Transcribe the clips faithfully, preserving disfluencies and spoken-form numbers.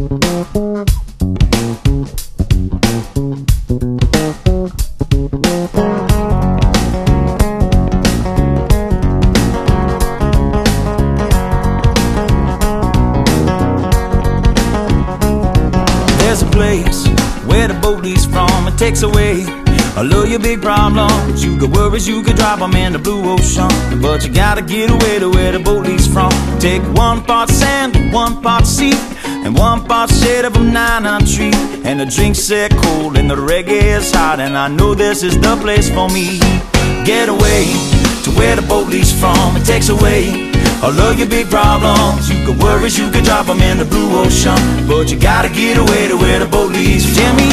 There's a place where the boat leaves from. It takes away all of your big problems. You got worries, you could drop them in the blue ocean, but you gotta get away to where the boat leaves from. Take one part sand, one part sea, and one part shade of a nine tree. And the drinks set cold and the reggae is hot, and I know this is the place for me. Get away to where the boat leaves from. It takes away all of your big problems. You got worries, you could drop them in the blue ocean, but you gotta get away to where the boat leaves. Jimmy,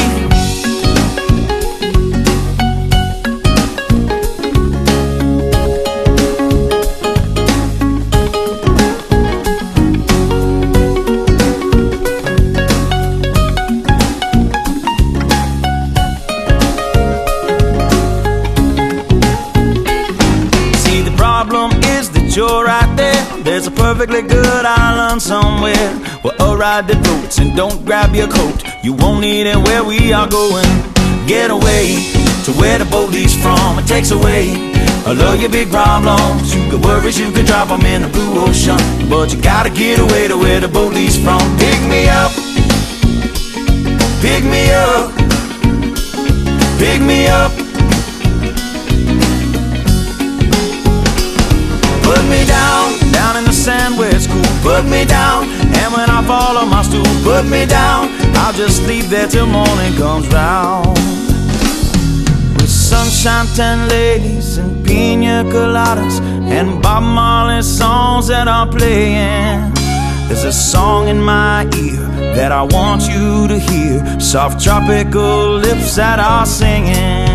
you're right there. There's a perfectly good island somewhere where a ride that floats, and don't grab your coat, you won't need it where we are going. Get away to where the boat leaves from. It takes away all of your big problems. You got worries, you could drop them in the blue ocean, but you gotta get away to where the boat leaves from. Pick me up, pick me up, pick me up. Put me down, down in the sand where it's cool. Put me down, and when I fall on my stool, put me down. I'll just leave there till morning comes round. With sunshine, ten ladies, and pina coladas, and Bob Marley songs that are playing. There's a song in my ear that I want you to hear. Soft tropical lips that are singing.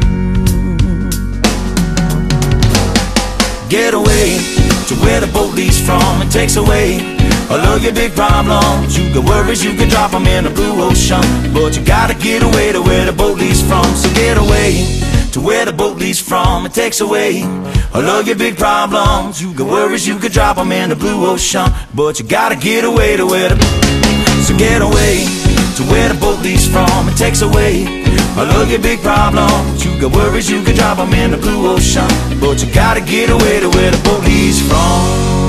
Get away to where the boat leaves from. It takes away all of your big problems. You got worries, you can drop them in the blue ocean, but you gotta get away to where the boat leaves from. So get away to where the boat leaves from. It takes away all of your big problems. You got worries, you can drop them in the blue ocean, but you gotta get away to where the... So get away to where the boat leaves from. It takes away all of your big problems. You got worries, you can drop them in the blue ocean, but you gotta get away to where the boat leaves from.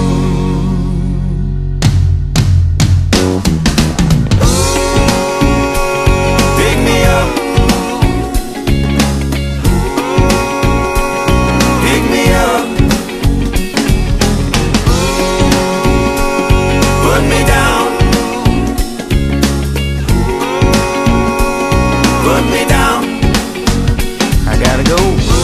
Pick me up, pick me up, put me down, put me down. I gotta go.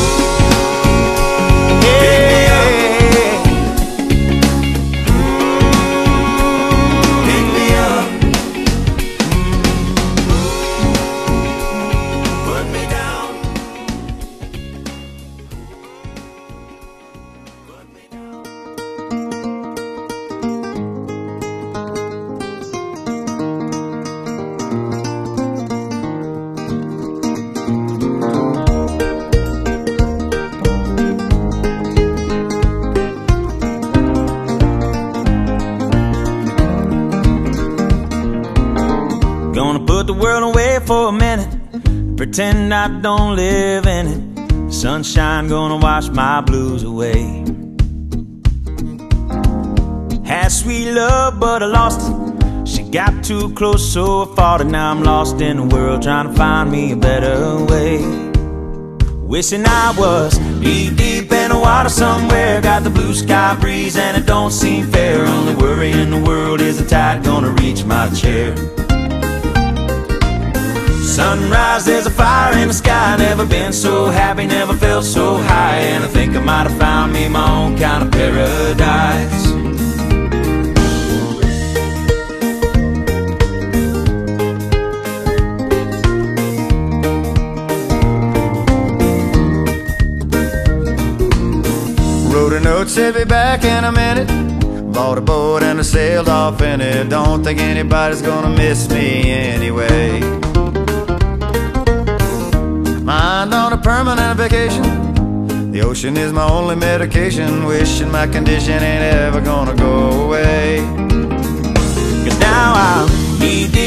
Gonna put the world away for a minute, pretend I don't live in it. Sunshine gonna wash my blues away. Had sweet love but I lost it. She got too close so I fought it. Now I'm lost in the world trying to find me a better way. Wishing I was deep, deep in the water somewhere. Got the blue sky breeze and it don't seem fair. Only worry in the world is the tide gonna reach my chair. Sunrise, there's a fire in the sky. Never been so happy, never felt so high. And I think I might have found me my own kind of paradise. Wrote a note, said be back in a minute. Bought a boat and I sailed off in it. Don't think anybody's gonna miss me anyway. Mind on a permanent vacation. The ocean is my only medication. Wishing my condition ain't ever gonna go away. 'Cause now I'm knee deep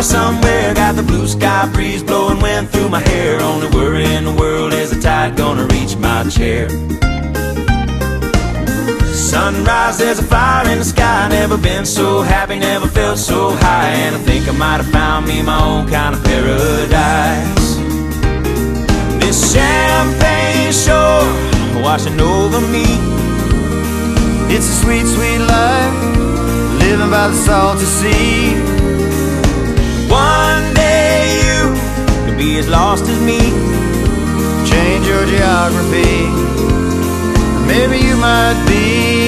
water somewhere, got the blue sky breeze blowing wind through my hair. Only worry in the world is the tide gonna reach my chair. Sunrise, there's a fire in the sky. Never been so happy, never felt so high. And I think I might have found me my own kind of paradise. This champagne shore washing over me. It's a sweet, sweet life, living by the salty sea. One day you could be as lost as me. Change your geography, maybe you might be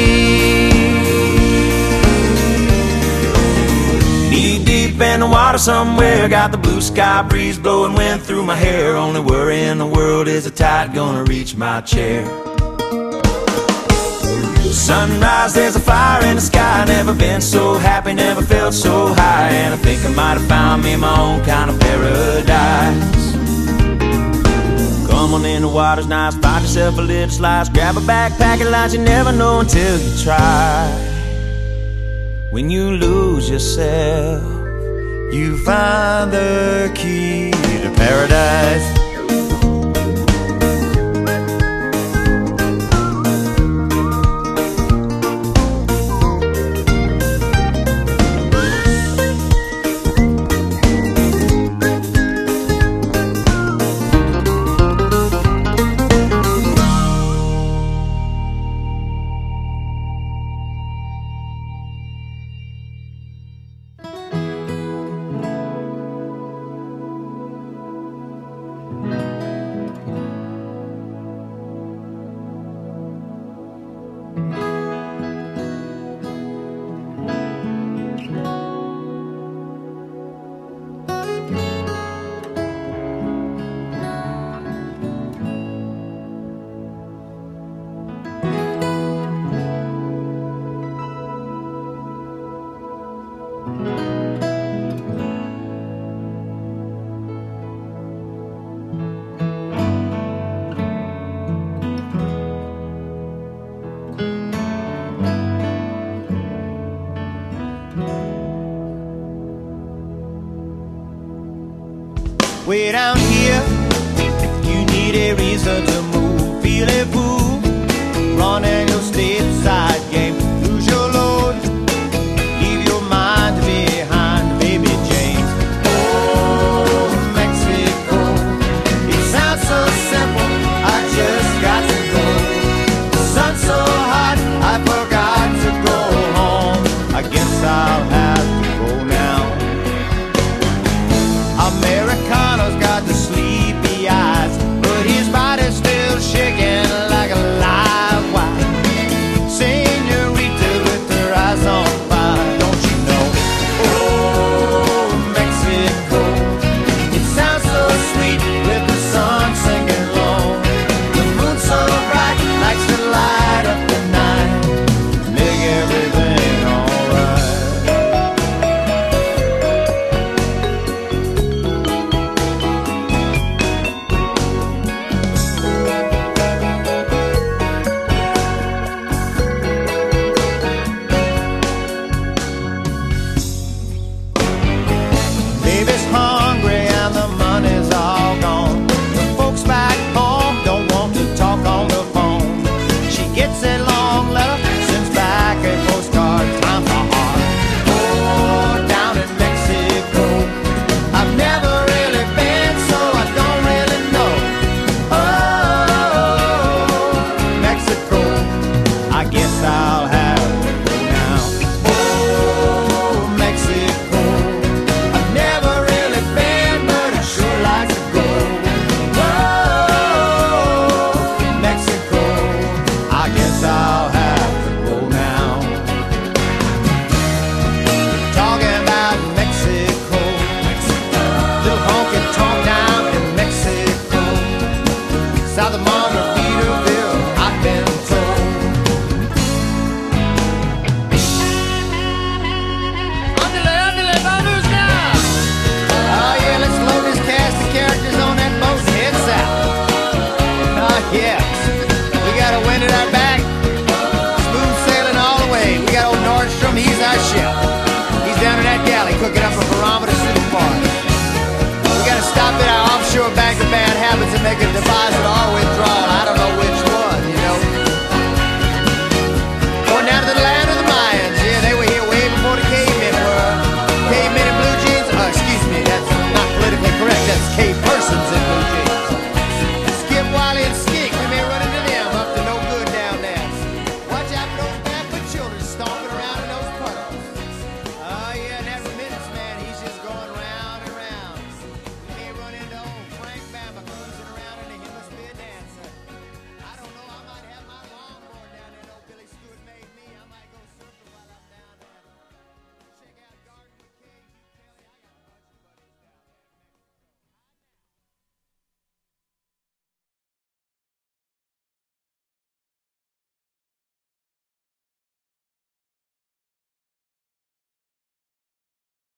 knee deep in the water somewhere, got the blue sky breeze blowing wind through my hair. Only worry in the world is the tide gonna reach my chair. Sunrise, there's a fire in the sky. Never been so happy, never felt so high. And I think I might have found me my own kind of paradise. Come on in, the water's nice. Find yourself a little slice. Grab a backpack and lunch. You never know until you try. When you lose yourself, you find the key to paradise. Way down here, you need a reason to move. Feel a fool, running your stateside game. Lose your load, leave your mind behind, baby James. Oh, Mexico, it sounds so simple, I just got to go. The sun's so hot, I forgot to go home. I guess I'll have to go now. Americano's got the sleepy eyes, but his body's still shaking like get the bus.